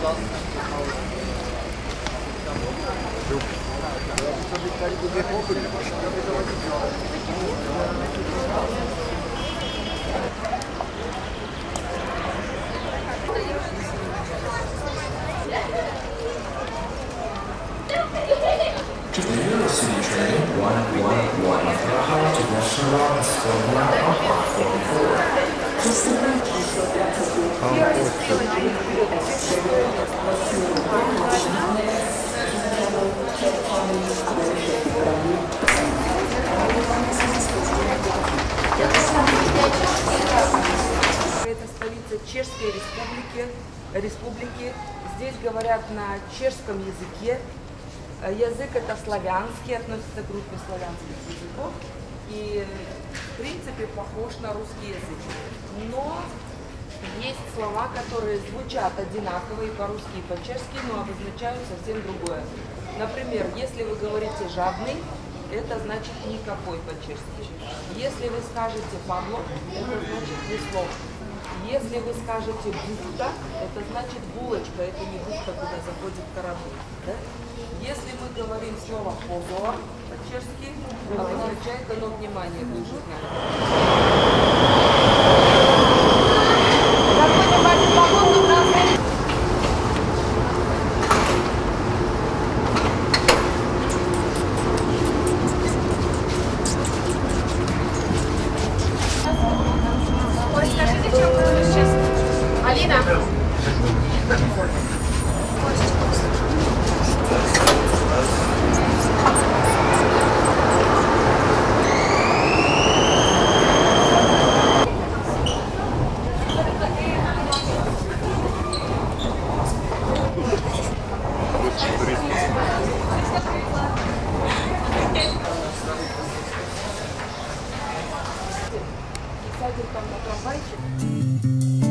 City Train 111 Praha to Warsaw is going out on platform 4. Just the Это столица Чешской республики. Здесь говорят на чешском языке. Язык это славянский, относится к группе славянских языков и в принципе похож на русский язык. Но есть слова, которые звучат одинаково и по-русски, и по-чешски, но обозначают совсем другое. Например, если вы говорите «жадный», это значит «никакой» по-чешски. Если вы скажете «Павлов», это значит «весло». Если вы скажете «бухта», это значит «булочка», это не бухта, куда заходит корабль. Да? Если мы говорим слово «позор» по-чешски, обозначает оно внимание, вы уже Ой, скажите, что вы сейчас? Алина? сядем там на трамвайчик.